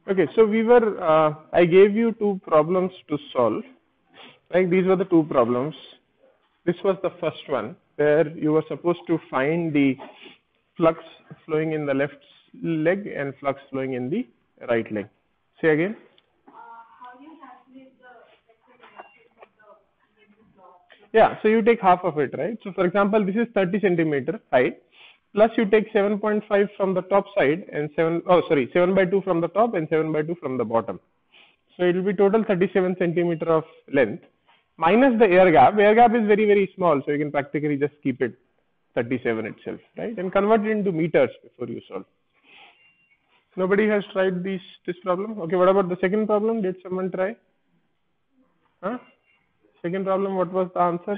Okay, so I gave you two problems to solve. Right, these were the two problems. This was the first one where you were supposed to find the flux flowing in the left leg and flux flowing in the right leg. Say again. Yeah, so you take half of it, right? So for example, this is 30 centimeter height, plus you take 7.5 from the top side and 7 by 2 from the top and 7 by 2 from the bottom. So it will be total 37 centimeter of length minus the air gap. Air gap is very, very small, so you can practically just keep it 37 itself, right? And convert it into meters before you solve. Nobody has tried this problem? Okay, what about the second problem? Did someone try? Huh? Second problem, what was the answer?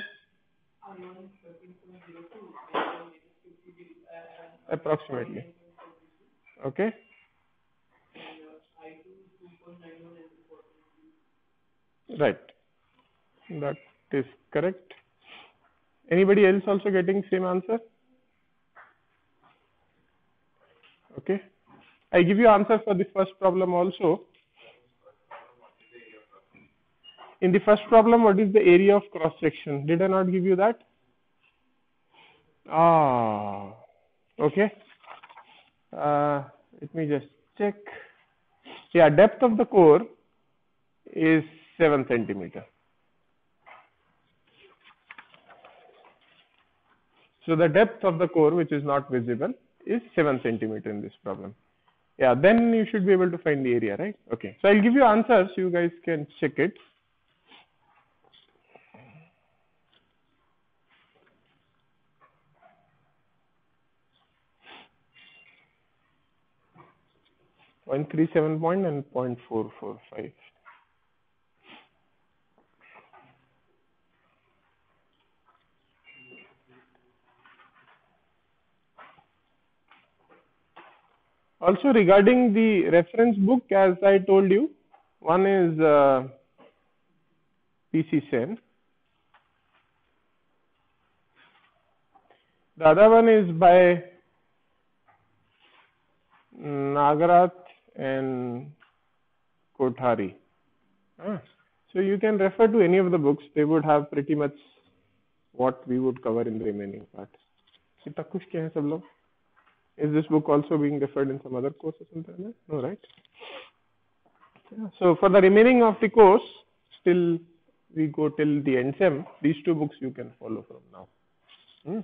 Approximately. Okay. Right. That is correct. Anybody else also getting same answer? Okay. I give you answer for the first problem also. In the first problem, what is the area of cross section? Did I not give you that? Okay. Let me just check. Yeah, depth of the core is 7 centimeter. So the depth of the core, which is not visible, is 7 centimeter in this problem. Yeah, then you should be able to find the area, right? Okay. So I'll give you answers. You guys can check it. .37 point and 0.445. Also regarding the reference book, as I told you, one is PC Sen. The other one is by Nagarath and Kothari. So you can refer to any of the books. They would have pretty much what we would cover in the remaining part. Is this book also being referred in some other course or something? No, right? Yeah. So for the remaining of the course, still we go till the end sem. These two books you can follow from now.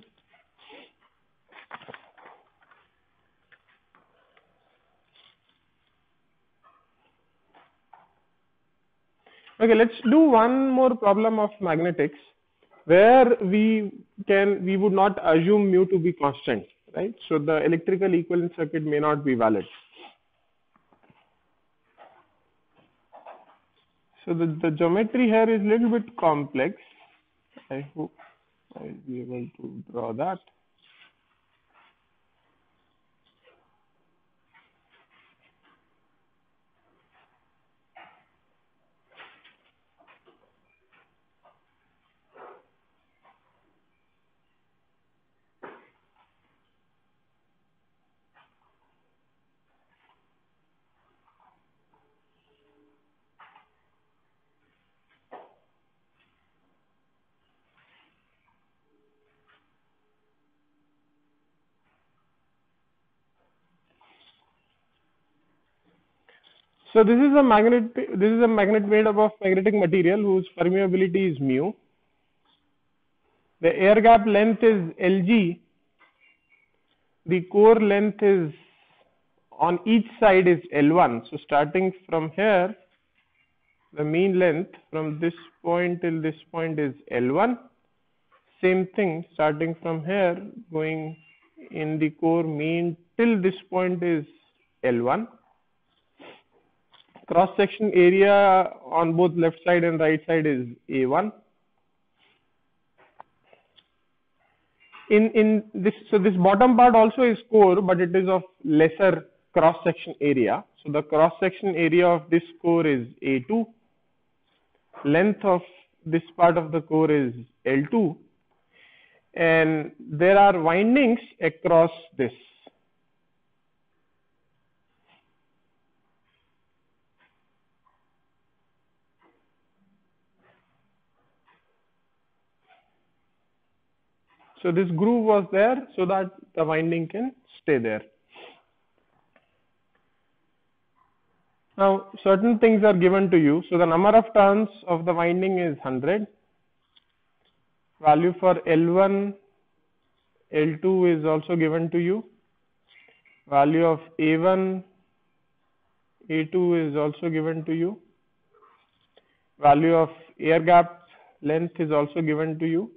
Okay, let's do one more problem of magnetics where we would not assume mu to be constant, right? So the electrical equivalent circuit may not be valid. So the geometry here is a little bit complex. I hope I'll be able to draw that. So this is a magnet made up of magnetic material whose permeability is mu. The air gap length is Lg. The core length is on each side is L1. So starting from here, the mean length from this point till this point is L1. Same thing, starting from here, going in the core mean till this point is L1. Cross section area on both left side and right side is A1. In this, so this bottom part also is core, but it is of lesser cross section area. So the cross section area of this core is A2. Length of this part of the core is L2. And there are windings across this. So this groove was there so that the winding can stay there. Now certain things are given to you. So the number of turns of the winding is 100. Value for L1, L2 is also given to you. Value of A1, A2 is also given to you. Value of air gap length is also given to you.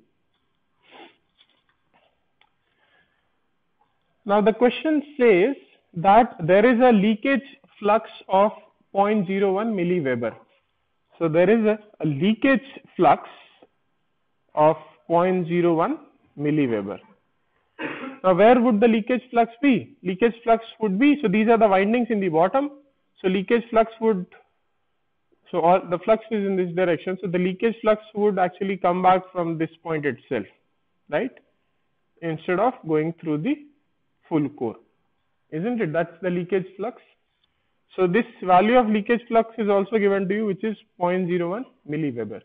Now the question says that there is a leakage flux of 0.01 milliweber. So there is a leakage flux of 0.01 milliweber. Now where would the leakage flux be? Leakage flux would be, so these are the windings in the bottom. So leakage flux would, so all the flux is in this direction. So the leakage flux would actually come back from this point itself, right? Instead of going through the full core, isn't it? That's the leakage flux. So this value of leakage flux is also given to you, which is 0.01 milliweber.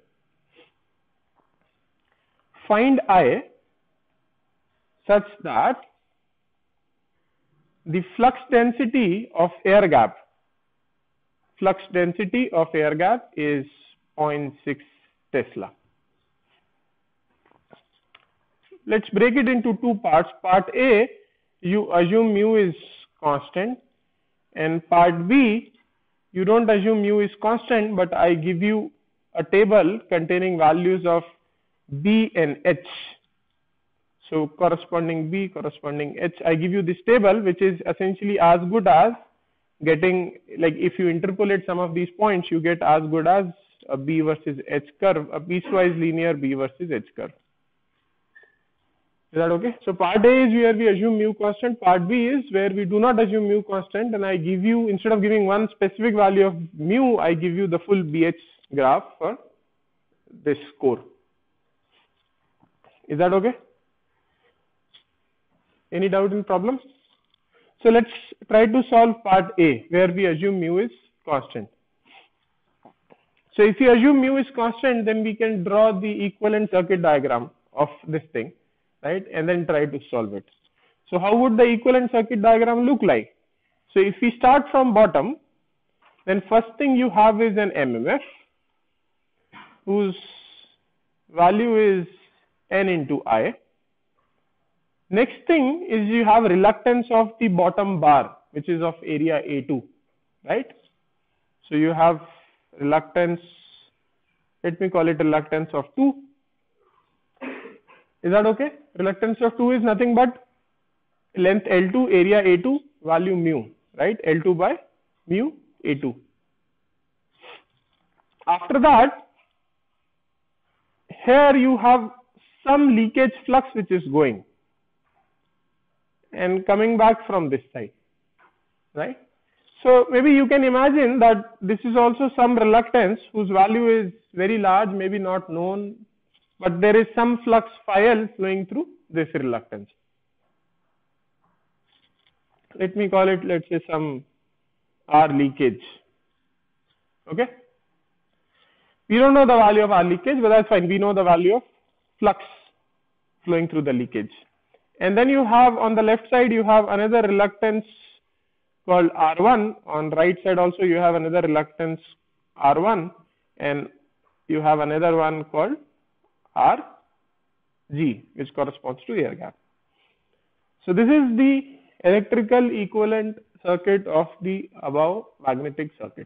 Find I such that the flux density of air gap is 0.6 Tesla. Let's break it into two parts. Part A, you assume mu is constant, and part B, you don't assume mu is constant, but I give you a table containing values of B and H. So corresponding B, corresponding H, I give you this table, which is essentially as good as getting, like if you interpolate some of these points, you get as good as a B versus H curve, a piecewise linear B versus H curve. Is that okay? So part A is where we assume mu constant, part B is where we do not assume mu constant, and I give you, instead of giving one specific value of mu, I give you the full BH graph for this core. Is that okay? Any doubt in problem? So let's try to solve part A, where we assume mu is constant. So if you assume mu is constant, then we can draw the equivalent circuit diagram of this thing, right? And then try to solve it. So how would the equivalent circuit diagram look like? So if we start from bottom, then first thing you have is an MMF whose value is N into I. Next thing is you have reluctance of the bottom bar, which is of area A2, right? So you have reluctance, let me call it reluctance of 2. Is that okay? Reluctance of 2 is nothing but length L2, area A2, value mu, right? L2 by mu A2. After that, here you have some leakage flux which is going and coming back from this side, right? So maybe you can imagine that this is also some reluctance whose value is very large, maybe not known, but there is some flux phi L flowing through this reluctance. Let me call it, let's say, some R leakage. Okay? We don't know the value of R leakage, but that's fine. We know the value of flux flowing through the leakage. And then you have on the left side, you have another reluctance called R1. On right side also, you have another reluctance R1, and you have another one called RG, which corresponds to air gap. So this is the electrical equivalent circuit of the above magnetic circuit.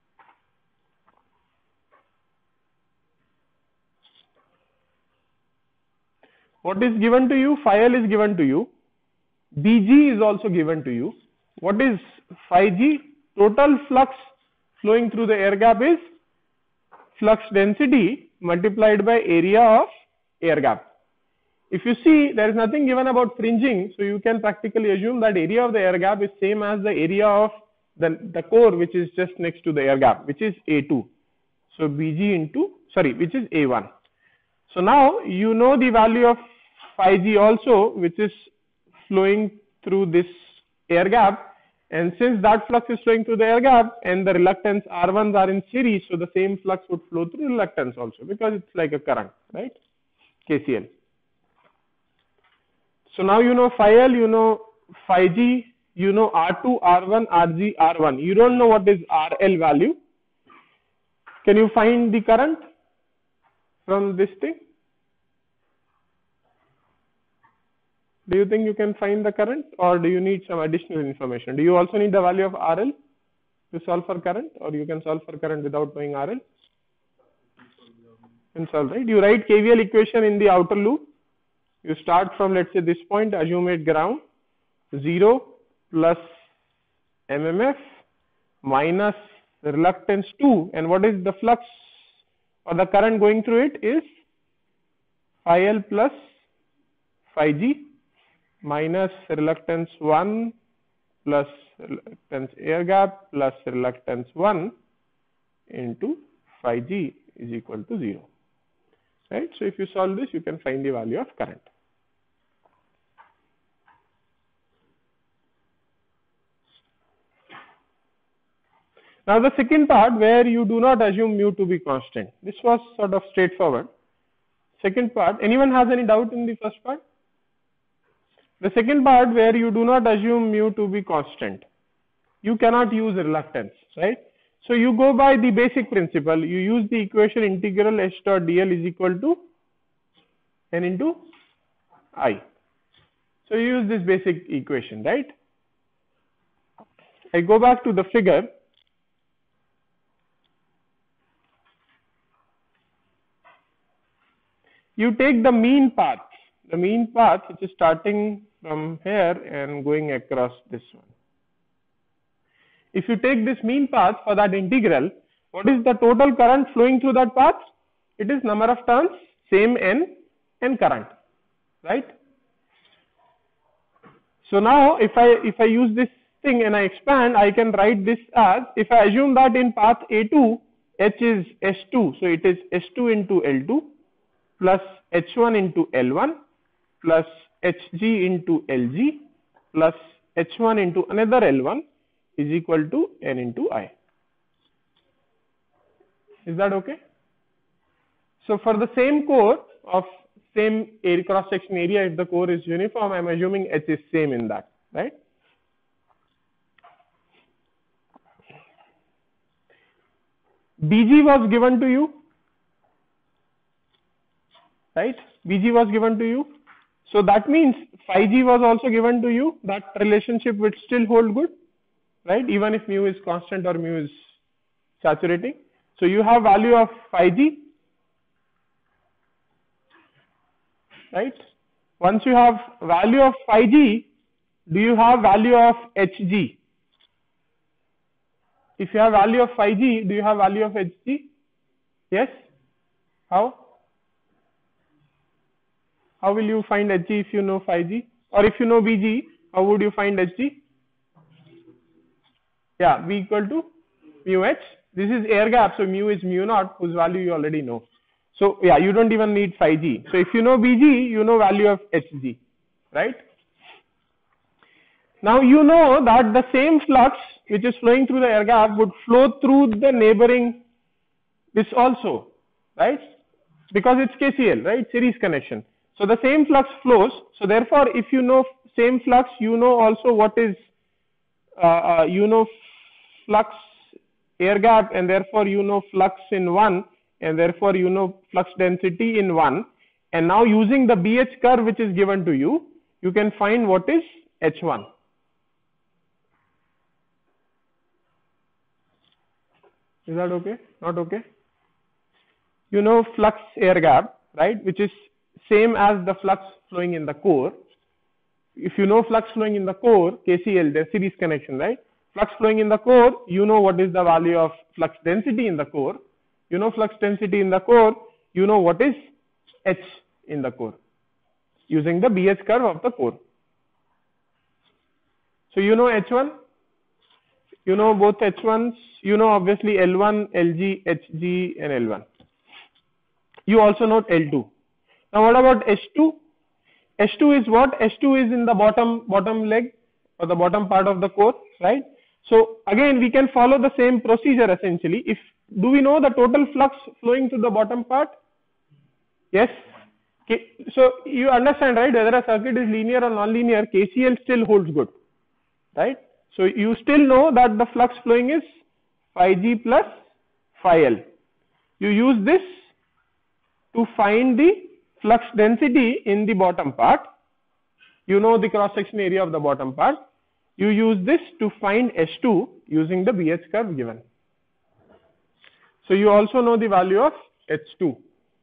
What is given to you? Phi L is given to you. BG is also given to you. What is phi G? Total flux flowing through the air gap is flux density multiplied by area of air gap. If you see, there is nothing given about fringing, so you can practically assume that area of the air gap is same as the area of the core, which is just next to the air gap, which is A2. So BG into, sorry, which is A1. So now you know the value of phi G also, which is flowing through this air gap, and since that flux is flowing through the air gap and the reluctance R1s are in series, so the same flux would flow through reluctance also, because it's like a current, right? KCL. So now you know phi L, you know phi G, you know R2, R1, RG, R1. You don't know what is RL value. Can you find the current from this thing? Do you think you can find the current, or do you need some additional information? Do you also need the value of RL to solve for current, or you can solve for current without knowing RL? And solve, right? You write KVL equation in the outer loop. You start from, let's say, this point, assume it ground, 0 plus MMF minus reluctance 2, and what is the flux or the current going through it is phi L plus phi G minus reluctance 1 plus reluctance air gap plus reluctance 1 into phi G is equal to 0. Right? So if you solve this, you can find the value of current. Now the second part, where you do not assume mu to be constant. This was sort of straightforward. Second part, anyone has any doubt in the first part? The second part, where you do not assume mu to be constant. You cannot use reluctance, right? So you go by the basic principle. You use the equation integral h dot dl is equal to n into I. So you use this basic equation, right? I go back to the figure. You take the mean path which is starting from here and going across this one. If you take this mean path for that integral, what is the total current flowing through that path? It is number of turns, same n, and current, right? So now if I use this thing and I expand, I can write this as, if I assume that in path A2, H is S2, so it is S2 into L2 plus H1 into L1 plus Hg into Lg plus H1 into another L1 is equal to n into I. Is that okay? So for the same core of same area, cross section area, if the core is uniform, I am assuming H is same in that, right? Bg was given to you, right? Bg was given to you. So that means phi G was also given to you. That relationship would still hold good, right? Even if mu is constant or mu is saturating. So you have value of phi G, right? Once you have value of phi G, do you have value of Hg? If you have value of phi G, do you have value of Hg? Yes? How? How will you find Hg if you know phi G? Or if you know Bg, how would you find Hg? Yeah, V equal to mu H. This is air gap, so mu is mu naught, whose value you already know. So yeah, you don't even need phi G. So if you know Bg, you know value of Hg, right? Now you know that the same flux which is flowing through the air gap would flow through the neighboring this also, right? Because it's KCL, right? Series connection. So the same flux flows. So therefore, if you know same flux, you know also what is, you know flux air gap, and therefore you know flux in 1, and therefore you know flux density in 1. And now using the BH curve which is given to you, you can find what is H1. Is that okay? Not okay? You know flux air gap, right, which is same as the flux flowing in the core. If you know flux flowing in the core, KCL, the series connection, right? Flux flowing in the core, you know what is the value of flux density in the core. You know flux density in the core, you know what is H in the core using the BH curve of the core. So you know H1, you know both H1s, you know obviously L1, LG, HG and L1. You also know L2. Now what about H2? H2 is what? H2 is in the bottom leg or the bottom part of the core, right? So again we can follow the same procedure essentially. If do we know the total flux flowing to the bottom part? Yes. So you understand, right? Whether a circuit is linear or non-linear, KCL still holds good, right? So you still know that the flux flowing is phi G plus phi L. You use this to find the flux density in the bottom part. You know the cross-section area of the bottom part. You use this to find S2 using the BH curve given. So you also know the value of H2.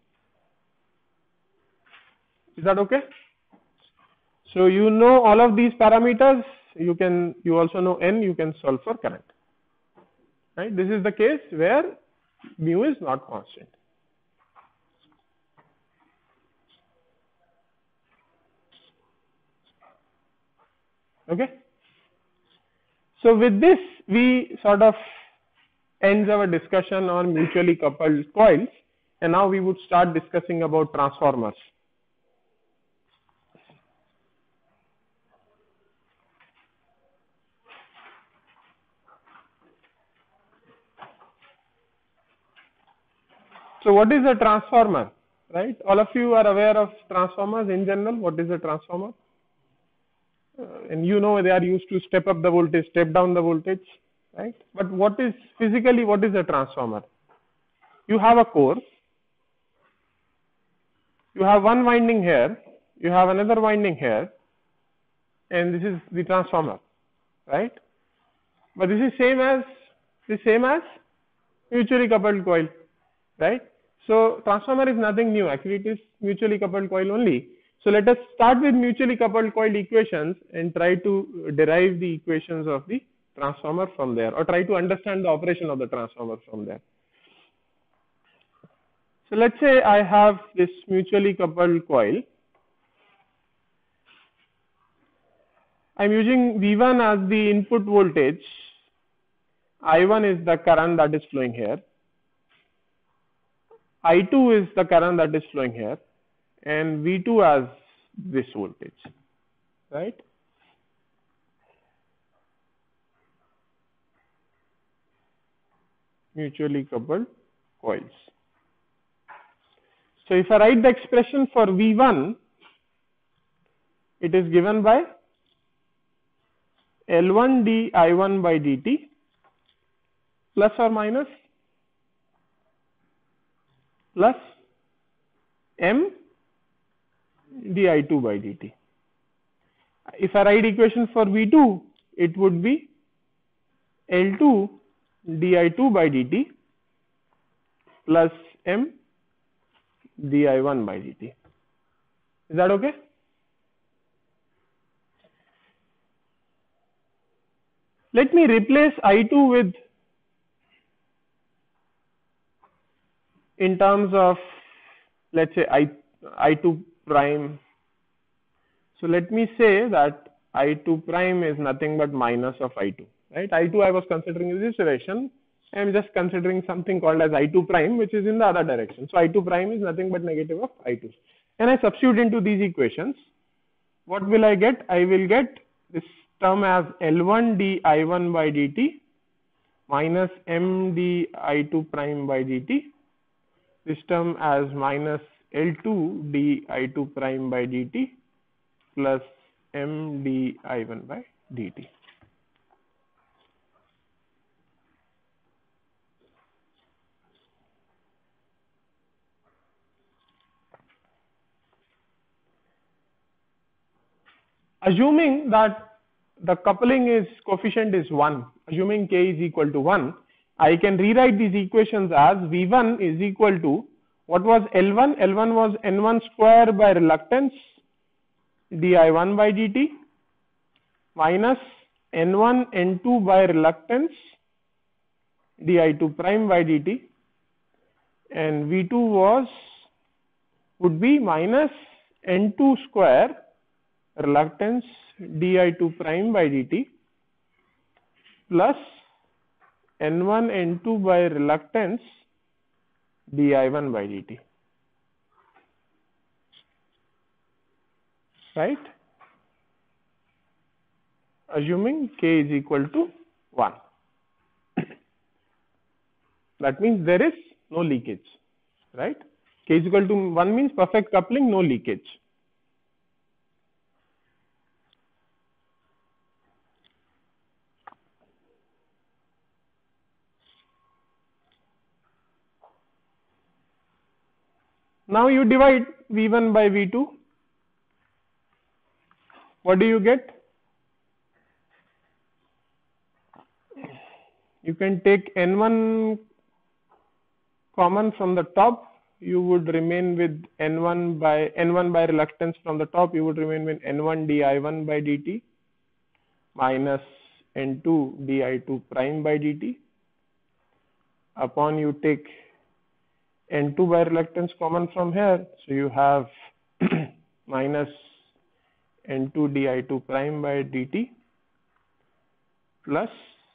Is that okay? So you know all of these parameters. You also know N. You can solve for current. Right? This is the case where mu is not constant. Okay. So with this, we sort of ends our discussion on mutually coupled coils, and now we would start discussing about transformers. So what is a transformer, right? All of you are aware of transformers in general. What is a transformer? And you know they are used to step up the voltage, step down the voltage, right? But what is a transformer? You have a core. You have one winding here. You have another winding here. And this is the transformer, right? But this is same as mutually coupled coil, right? So transformer is nothing new. Actually, it is mutually coupled coil only. So let us start with mutually coupled coil equations and try to derive the equations of the transformer from there, or try to understand the operation of the transformer from there. So let's say I have this mutually coupled coil. I'm using V1 as the input voltage. I1 is the current that is flowing here. I2 is the current that is flowing here, and V2 as this voltage, right? Mutually coupled coils. So if I write the expression for V1, it is given by L1 d I1 by dt plus or minus plus M di2 by dt. If I write equation for V2, it would be L2 di2 by dt plus M di1 by dt. Is that okay? Let me replace I2 with, in terms of, let's say I2 prime. So let me say that I2 prime is nothing but minus of I2, right? I2 I was considering in this direction. I am just considering something called as I2 prime, which is in the other direction. So I2 prime is nothing but negative of I2. And I substitute into these equations. What will I get? I will get this term as L1 d I1 by dt minus M d I2 prime by dt. This term as minus L2 d I2 prime by dt plus M d I1 by dt. Assuming that the coupling coefficient is 1, assuming k is equal to 1, I can rewrite these equations as V1 is equal to, what was L1? L1 was N1 square by reluctance di1 by dt minus N1 N2 by reluctance di2 prime by dt, and V2 would be minus N2 square reluctance di2 prime by dt plus N1 N2 by reluctance di1 by dt, right? Assuming k is equal to 1. That means there is no leakage, right? K is equal to 1 means perfect coupling, no leakage. Now you divide V1 by V2. What do you get? You can take N1 common from the top. You would remain with N1 by reluctance from the top. You would remain with N1 di1 by dt minus N2 di2 prime by dt. Upon you take N2 by reluctance common from here, so you have minus N2 di2 prime by dt plus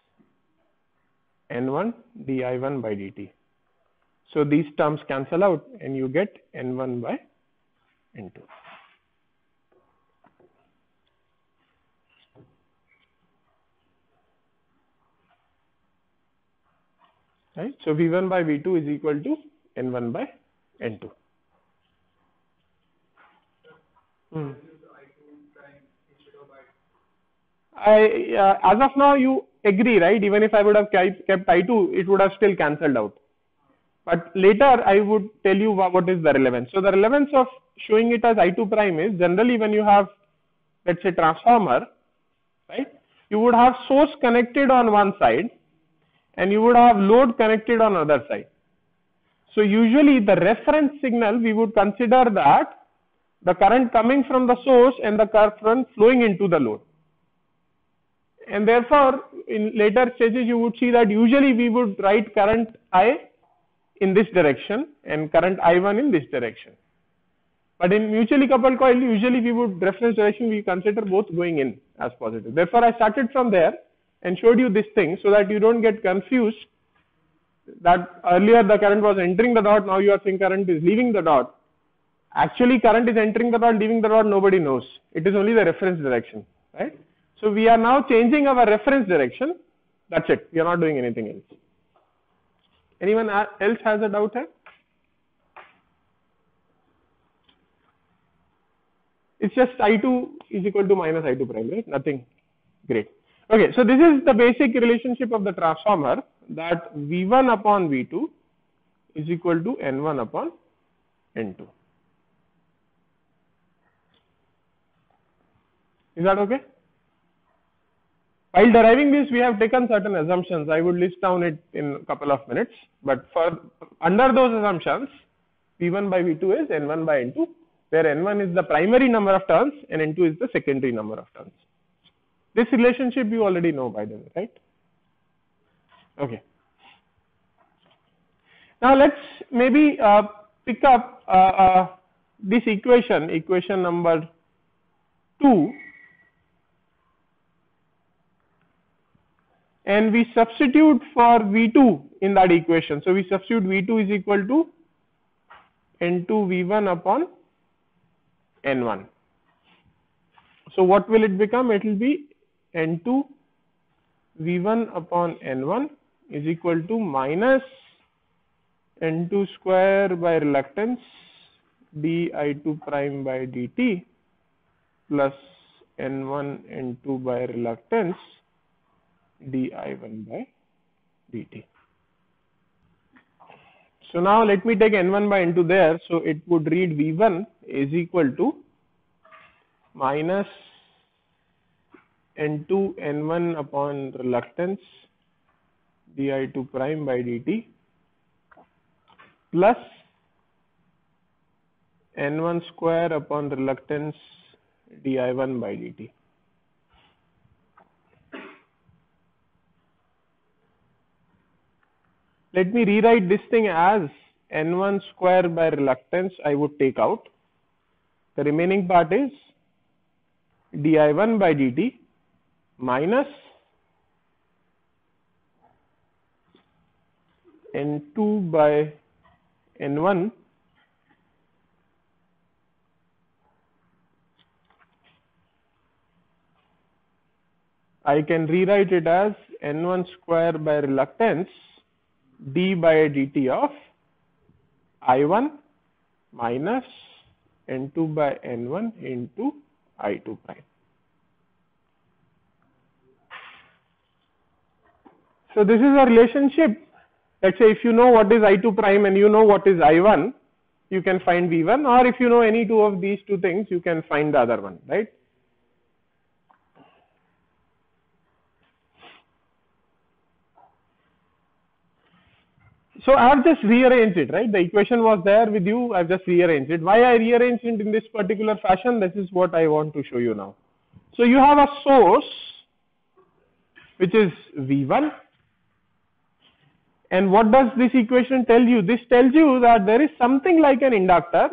N1 di1 by dt. So these terms cancel out and you get N1 by N2. Right? So V1 by V2 is equal to N1 by N2. As of now, you agree, right? Even if I would have kept I2, it would have still cancelled out. But later, I would tell you what is the relevance. So the relevance of showing it as I2 prime is generally when you have, let's say, transformer, right? You would have source connected on one side and you would have load connected on other side. So usually the reference signal, we would consider that the current coming from the source and the current flowing into the load. And therefore, in later stages, you would see that usually we would write current I in this direction and current I1 in this direction. But in mutually coupled coil, usually we would reference direction, we consider both going in as positive. Therefore, I started from there and showed you this thing so that you don't get confused that earlier the current was entering the dot, now you are saying current is leaving the dot. Actually, current is entering the dot, leaving the dot, nobody knows. It is only the reference direction, right? So we are now changing our reference direction. That's it. We are not doing anything else. Anyone else has a doubt here? It's just I2 is equal to minus I2 prime, right? Nothing great. Okay, so this is the basic relationship of the transformer, that V1 upon V2 is equal to N1 upon N2. Is that okay? While deriving this, we have taken certain assumptions. I would list down it in a couple of minutes, but under those assumptions, V1 by V2 is N1 by N2, where N1 is the primary number of turns and N2 is the secondary number of turns. This relationship you already know, by the way, right? Okay. Now let's maybe pick up this equation number 2, and we substitute for V2 in that equation. So we substitute V2 is equal to N2 V1 upon N1. So what will it become? It will be N2 V1 upon N1 is equal to minus N2 square by reluctance di2 prime by dt plus N1 N2 by reluctance di1 by dt. So now let me take N1 by N2 there. So it would read V1 is equal to minus N2 N1 upon reluctance di2 prime by dt plus N1 square upon reluctance di1 by dt. Let me rewrite this thing as N1 square by reluctance I would take out. The remaining part is di1 by dt minus N2 by N1 I can rewrite it as N1 square by reluctance d by dt of I1 minus N2 by N1 into I2 prime. So this is a relationship. Let's say if you know what is I2 prime and you know what is I1, you can find V1, or if you know any two of these two things, you can find the other one, right? So I have just rearranged it, right? The equation was there with you, I've just rearranged it. Why I rearranged it in this particular fashion, this is what I want to show you now. So you have a source, which is V1. And what does this equation tell you? This tells you that there is something like an inductor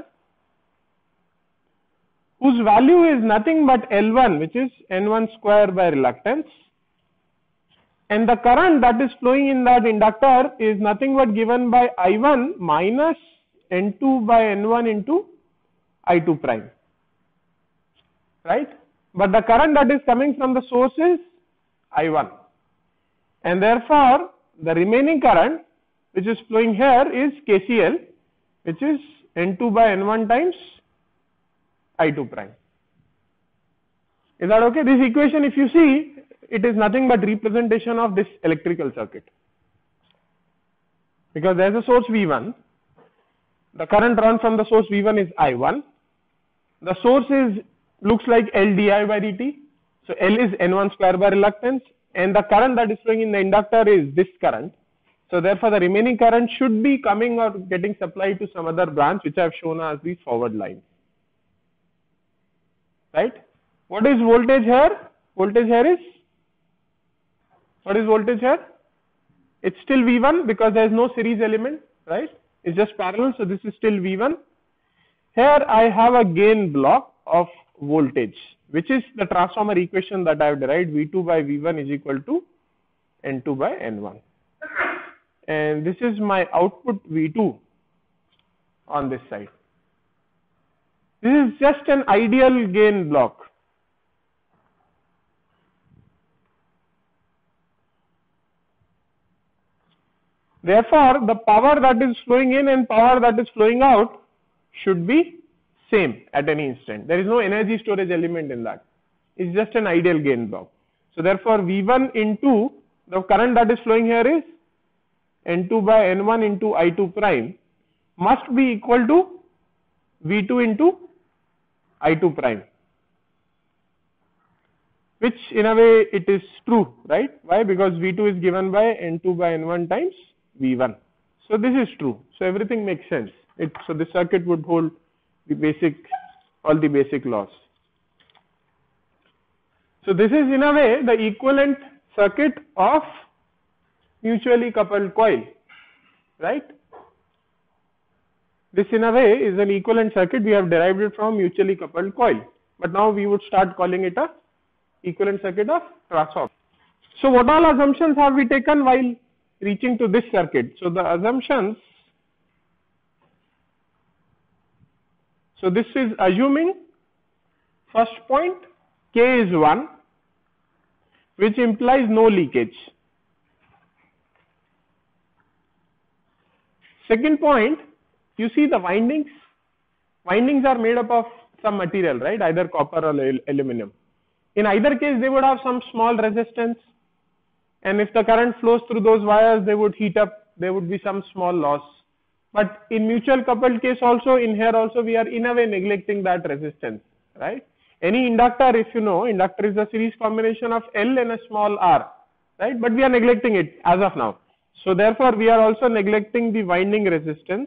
whose value is nothing but L1, which is N1 square by reluctance. And the current that is flowing in that inductor is nothing but given by I1 minus N2 by N1 into I2 prime. Right? But the current that is coming from the source is I1. And therefore, the remaining current which is flowing here is KCL, which is N2 by N1 times I2 prime. Is that okay? This equation, if you see, it is nothing but representation of this electrical circuit. Because there is a source V1. The current run from the source V1 is I1. The source looks like L di by dt. So L is N1 square by reluctance. And the current that is flowing in the inductor is this current. So therefore the remaining current should be coming or getting supplied to some other branch, which I have shown as these forward lines. Right? What is voltage here? Voltage here is, what is voltage here? It's still V1 because there is no series element, right? It's just parallel, so this is still V1. Here I have a gain block of voltage, which is the transformer equation that I have derived. V2 by V1 is equal to N2 by N1. And this is my output V2 on this side. This is just an ideal gain block. Therefore, the power that is flowing in and power that is flowing out should be same at any instant. There is no energy storage element in that. It's just an ideal gain block. So therefore, V1 into the current that is flowing here is N2 by N1 into I2 prime must be equal to V2 into I2 prime, which in a way it is true, right? Why? Because V2 is given by N2 by N1 times V1. So this is true. So everything makes sense. So the circuit would hold all the basic laws. So this is in a way the equivalent circuit of mutually coupled coil, right? This in a way is an equivalent circuit. We have derived it from mutually coupled coil, but now we would start calling it a equivalent circuit of transformer. So what all assumptions have we taken while reaching to this circuit? So the assumptions, so this is assuming first point K is 1, which implies no leakage. Second point, you see the windings. Windings are made up of some material, right? Either copper or aluminum. In either case, they would have some small resistance. And if the current flows through those wires, they would heat up. There would be some small loss. But in mutual coupled case also, in here also, we are in a way neglecting that resistance, right? Any inductor, if you know, inductor is a series combination of L and a small r, right? But we are neglecting it as of now. So therefore, we are also neglecting the winding resistance.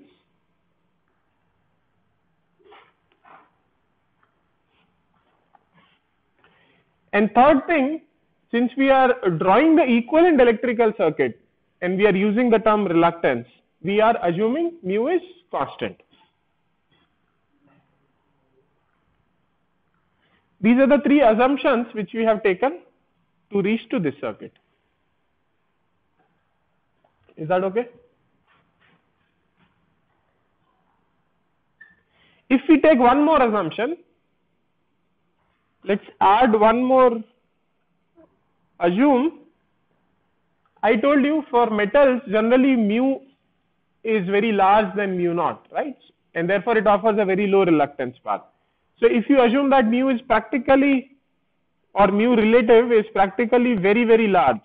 And third thing, since we are drawing the equivalent electrical circuit and we are using the term reluctance, we are assuming mu is constant. These are the three assumptions which we have taken to reach to this circuit. Is that okay? If we take one more assumption, let's add one more. Assume, I told you for metals generally mu is very large than mu naught, right? and therefore it offers a very low reluctance path. So if you assume that mu is practically, or mu relative is practically very, very large,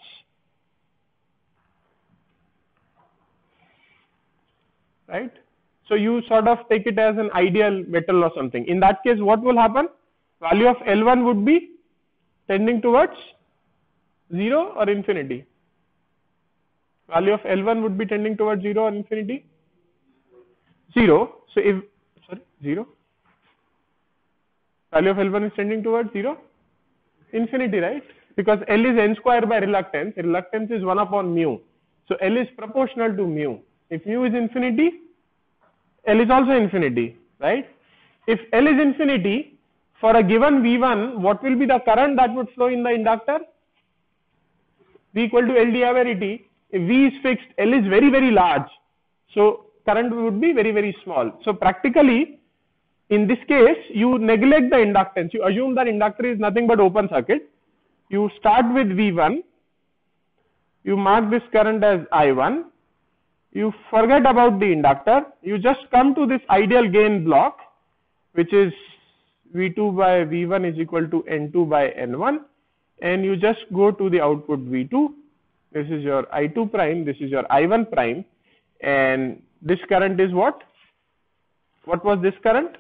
right? So you sort of take it as an ideal metal or something. In that case, what will happen? Value of L1 would be tending towards 0 or infinity. Value of L1 would be tending towards 0 or infinity? 0. So if, sorry, 0. Value of L1 is tending towards 0? Infinity, right? Because L is n square by reluctance. Reluctance is 1 upon mu. So L is proportional to mu. If mu is infinity, L is also infinity, right? If L is infinity, for a given V1, what will be the current that would flow in the inductor? V equal to L d/dt. If V is fixed, L is very, very large. So current would be very, very small. So practically, in this case, you neglect the inductance. You assume that inductor is nothing but open circuit. You start with V1. You mark this current as I1. You forget about the inductor. You just come to this ideal gain block, which is V2 by V1 is equal to N2 by N1. And you just go to the output V2. This is your I2 prime. This is your I1 prime. And this current is what? What was this current?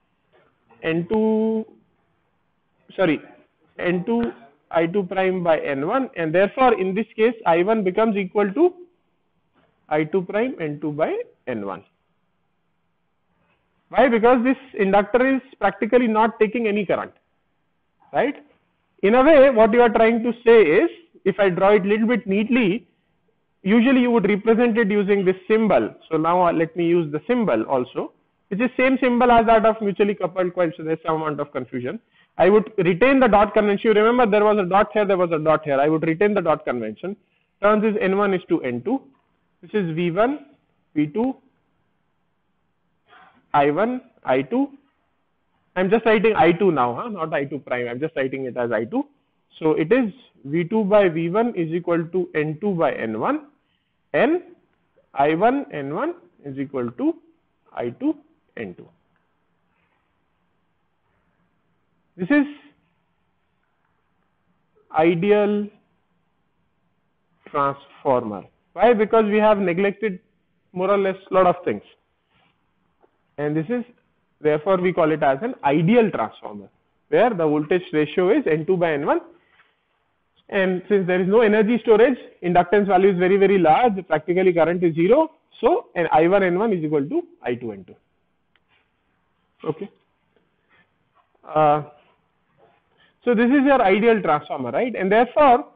N2 I2 prime by N1. And therefore, in this case, I1 becomes equal to I2 prime N2 by N1. Why? Because this inductor is practically not taking any current, right? In a way, what you are trying to say is, if I draw it a little bit neatly, usually you would represent it using this symbol. So now let me use the symbol also. It's the same symbol as that of mutually coupled coils, so there's some amount of confusion. I would retain the dot convention. You remember there was a dot here, there was a dot here. I would retain the dot convention. Turns is N1 is to N2. This is V1, V2, I1, I2. I'm just writing I2 now, not I2 prime. I'm just writing it as I2. So it is V2 by V1 is equal to N2 by N1, and I1 N1 is equal to I2 N2. This is ideal transformer. Why? Because we have neglected more or less a lot of things. And this is, therefore, we call it as an ideal transformer, where the voltage ratio is N2 by N1. And since there is no energy storage, inductance value is very, very large, practically current is 0. So, an I1 N1 is equal to I2 N2. Okay. So, this is your ideal transformer, right? And therefore,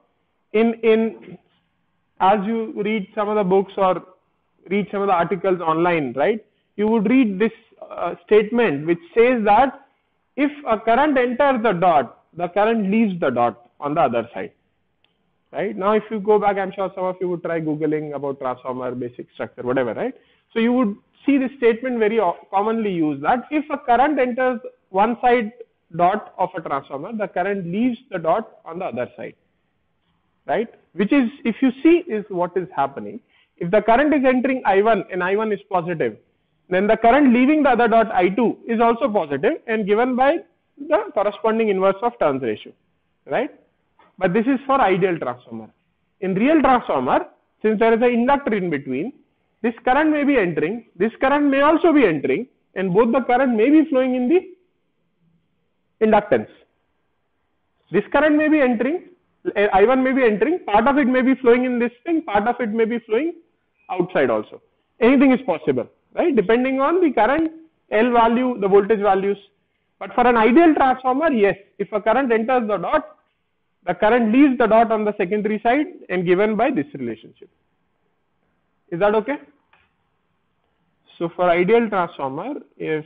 as you read some of the books or read some of the articles online, right, you would read this statement which says that if a current enters the dot, the current leaves the dot on the other side. Right? Now, if you go back, I'm sure some of you would try Googling about transformer, basic structure, whatever, right? So, you would see this statement very commonly used, that if a current enters one side dot of a transformer, the current leaves the dot on the other side. Right? Which is, if you see, is what is happening. If the current is entering I1 and I1 is positive, then the current leaving the other dot I2 is also positive and given by the corresponding inverse of turns ratio, right? But this is for ideal transformer. In real transformer, since there is an inductor in between, this current may be entering, this current may also be entering, and both the current may be flowing in the inductance. This current may be entering, I1 may be entering, part of it may be flowing in this thing, part of it may be flowing outside also. Anything is possible, right? Depending on the current, L value, the voltage values. But for an ideal transformer, yes, if a current enters the dot, the current leaves the dot on the secondary side and given by this relationship. Is that okay? So for ideal transformer, if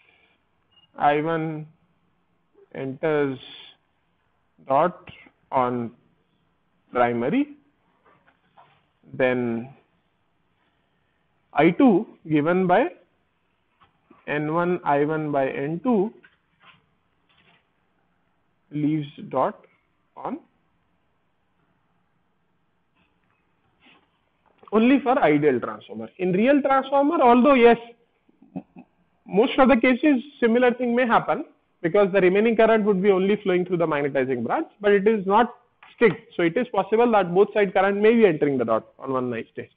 I1 enters dot on primary, then I2 given by N1 I1 by N2 leaves dot on only for ideal transformer. In real transformer, although yes, most of the cases similar thing may happen because the remaining current would be only flowing through the magnetizing branch, but it is not strict. So it is possible that both side current may be entering the dot on one nice day.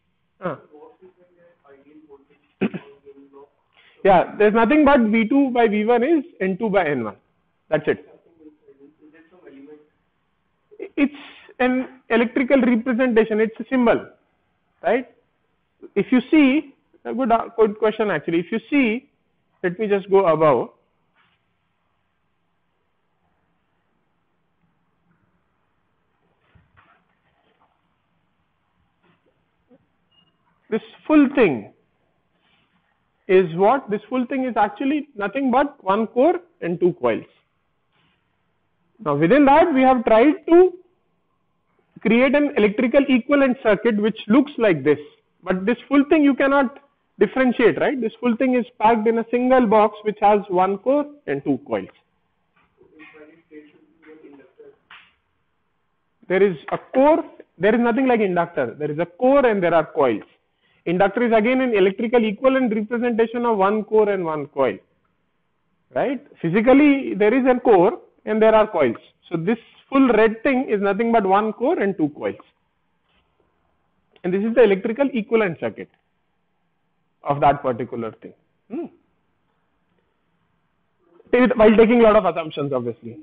Yeah, there's nothing but V2 by V1 is N2 by N1. That's it. It's an electrical representation. It's a symbol, right? If you see, a good question actually. If you see, let me just go above. This full thing is what? This full thing is actually nothing but one core and two coils. Now within that we have tried to create an electrical equivalent circuit which looks like this, but this full thing you cannot differentiate, right? This full thing is packed in a single box which has one core and two coils. There is a core, there is nothing like inductor. There is a core and there are coils. Inductor is again an electrical equivalent representation of one core and one coil, right? Physically there is a core and there are coils. So this full red thing is nothing but one core and two coils. And this is the electrical equivalent circuit of that particular thing. While taking a lot of assumptions, obviously.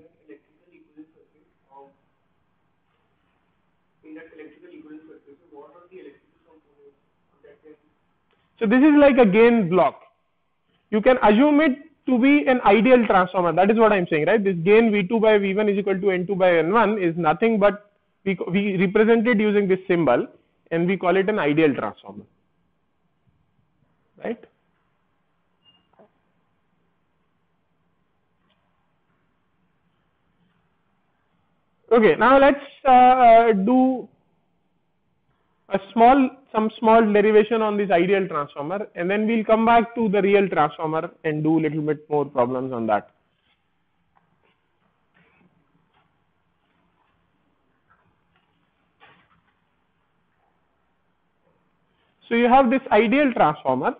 So this is like a gain block. You can assume it to be an ideal transformer. That is what I am saying, right? This gain V2 by V1 is equal to N2 by N1 is nothing but we represent it using this symbol and we call it an ideal transformer, right? Okay, now let's do some small derivation on this ideal transformer, and then we'll come back to the real transformer and do a little bit more problems on that. So you have this ideal transformer.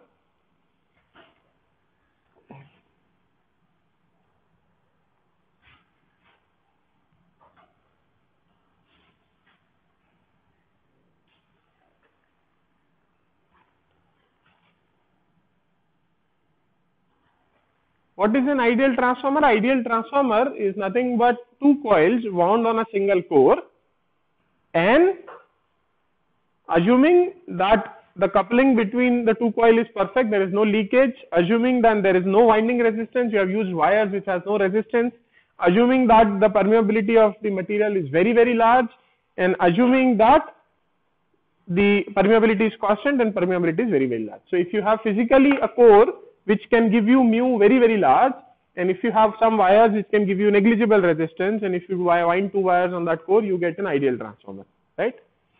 What is an ideal transformer? Ideal transformer is nothing but two coils wound on a single core, and assuming that the coupling between the two coils is perfect, there is no leakage, assuming that there is no winding resistance, you have used wires which has no resistance, assuming that the permeability of the material is very, very large, and assuming that the permeability is constant and permeability is very, very large. So if you have physically a core which can give you mu very, very large, and if you have some wires which can give you negligible resistance, and if you wind two wires on that core, you get an ideal transformer, right?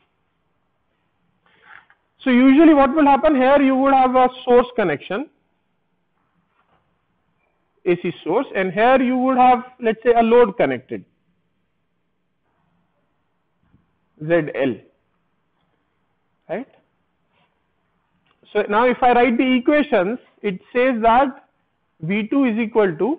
So usually what will happen here, you would have a source connection, AC source, and here you would have, let's say, a load connected, ZL, right? So now if I write the equations, it says that V2 is equal to,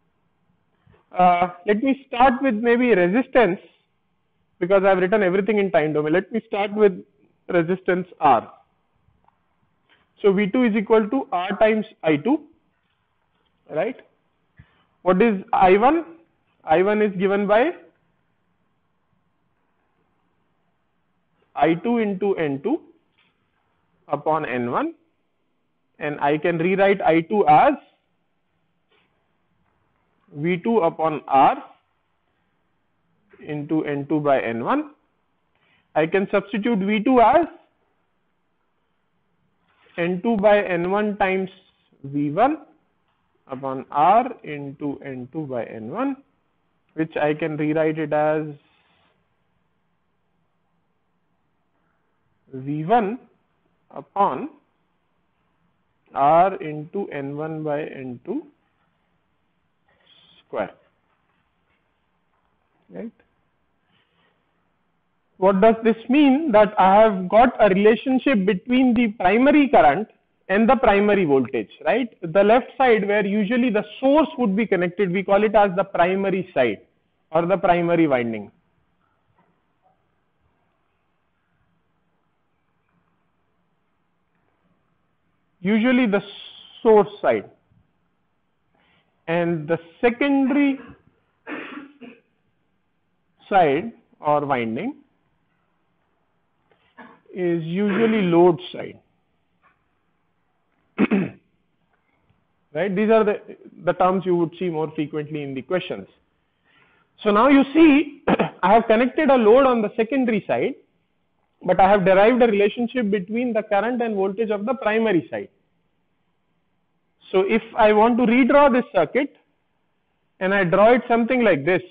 let me start with maybe resistance, because I have written everything in time domain. Let me start with resistance R. So V2 is equal to R times I2, right? What is I1? I1 is given by I2 into N2 upon N1, and I can rewrite I2 as V2 upon R into N2 by N1. I can substitute V2 as N2 by N1 times V1 upon R into N2 by N1, which I can rewrite it as V1 upon R into N1 by N2 square, right? What does this mean? That I have got a relationship between the primary current and the primary voltage, right? The left side where usually the source would be connected, we call it as the primary side or the primary winding. Usually the source side, and the secondary side or winding is usually load side. Right? These are the terms you would see more frequently in the questions. So now you see I have connected a load on the secondary side, but I have derived a relationship between the current and voltage of the primary side. So if I want to redraw this circuit and I draw it something like this,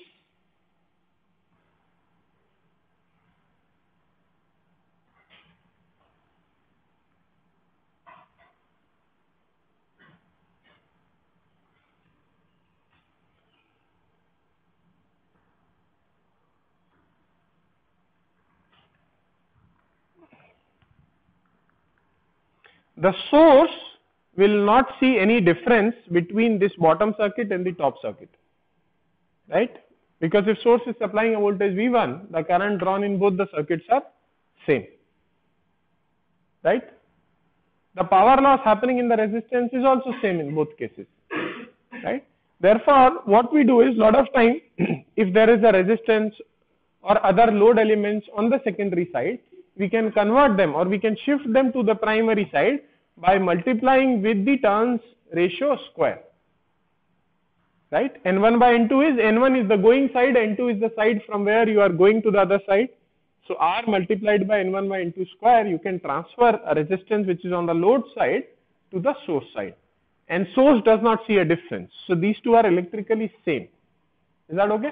the source will not see any difference between this bottom circuit and the top circuit, right? Because if source is supplying a voltage V1, the current drawn in both the circuits are same, right? The power loss happening in the resistance is also same in both cases, right? Therefore, what we do is lot of time if there is a resistance or other load elements on the secondary side, we can convert them or we can shift them to the primary side by multiplying with the turns ratio square, right? N1 by N2 is, N1 is the going side, N2 is the side from where you are going to the other side. So R multiplied by N1 by N2 square, you can transfer a resistance which is on the load side to the source side, and source does not see a difference. So these two are electrically same. Is that okay?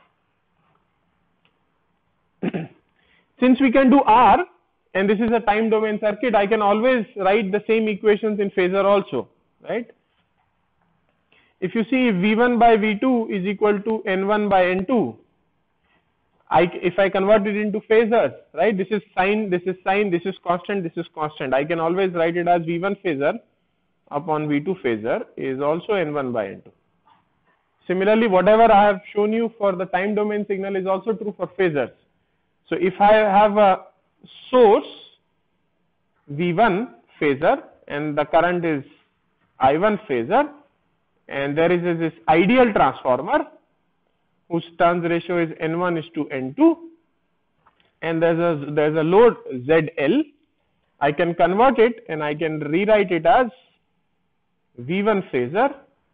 Since we can do R and this is a time domain circuit, I can always write the same equations in phasor also, right? If you see V1 by V2 is equal to N1 by N2, if I convert it into phasors, right, this is sine, this is sine, this is constant, this is constant. I can always write it as V1 phasor upon V2 phasor is also N1 by N2. Similarly, whatever I have shown you for the time domain signal is also true for phasors. So if I have a source V1 phasor and the current is I1 phasor, and there is this ideal transformer whose turns ratio is N1 is to N2, and there's a load ZL, I can convert it and I can rewrite it as V1 phasor,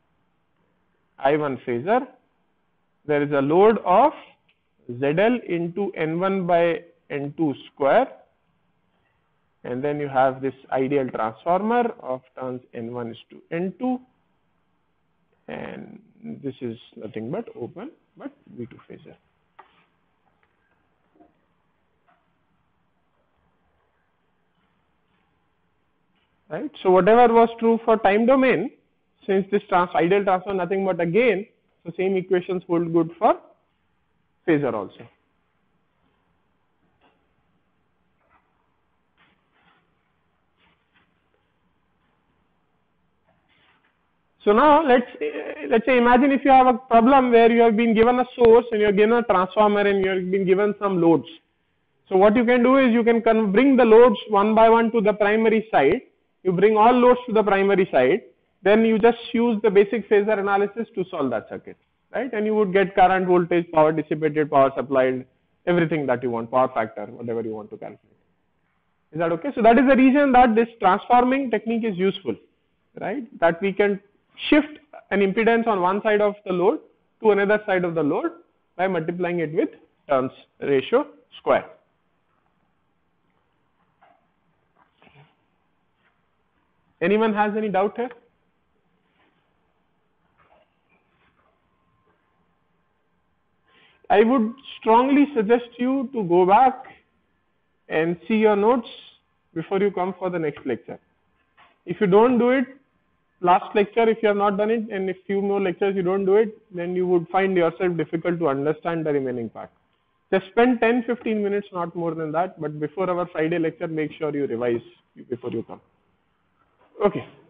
I1 phasor. There is a load of ZL into N1 by N2 square, and then you have this ideal transformer of turns N1 is to N2, and this is nothing but open but V2 phasor. Right. So whatever was true for time domain, since this ideal transformer nothing but again, so same equations hold good for phasor also. So now let's say imagine if you have a problem where you have been given a source and you are given a transformer and you have been given some loads. So what you can do is you can bring the loads one by one to the primary side. You bring all loads to the primary side, then you just use the basic phasor analysis to solve that circuit, right? And you would get current, voltage, power dissipated, power supplied, everything that you want, power factor, whatever you want to calculate. Is that okay? So that is the reason that this transforming technique is useful, right? That we can shift an impedance on one side of the load to another side of the load by multiplying it with turns ratio square. Anyone has any doubt here? I would strongly suggest you to go back and see your notes before you come for the next lecture. If you don't do it, last lecture if you have not done it, and if few more lectures you don't do it, then you would find yourself difficult to understand the remaining part. Just spend 10-15 minutes, not more than that, but before our Friday lecture, make sure you revise before you come. Okay.